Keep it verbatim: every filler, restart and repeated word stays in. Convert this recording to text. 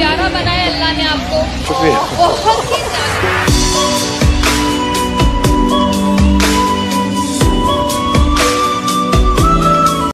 प्यारा बनाया अल्लाह ने आपको। शुक्रिया। बहुत ही